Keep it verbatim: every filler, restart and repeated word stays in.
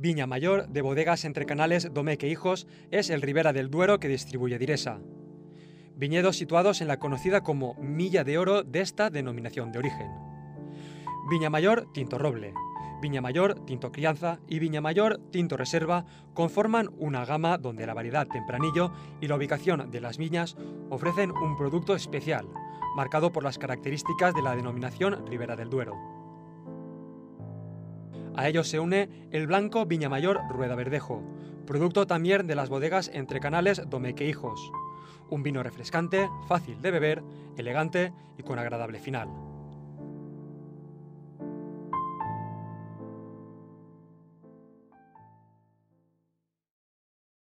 Viña Mayor de Bodegas Entre Canales Domecq e Hijos es el Ribera del Duero que distribuye Diresa. Viñedos situados en la conocida como Milla de Oro de esta denominación de origen. Viña Mayor Tinto Roble, Viña Mayor Tinto Crianza y Viña Mayor Tinto Reserva conforman una gama donde la variedad Tempranillo y la ubicación de las viñas ofrecen un producto especial, marcado por las características de la denominación Ribera del Duero. A ello se une el blanco Viña Mayor Rueda Verdejo, producto también de las bodegas Entre Canales Domecq e Hijos. Un vino refrescante, fácil de beber, elegante y con agradable final.